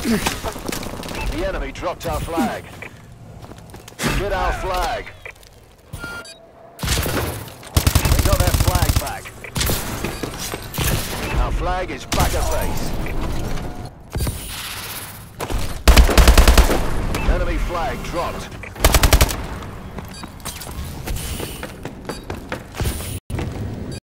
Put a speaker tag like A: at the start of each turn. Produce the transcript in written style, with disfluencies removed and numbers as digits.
A: The enemy dropped our flag. Get our flag. We got their flag back. Our flag is back at base. Enemy flag dropped.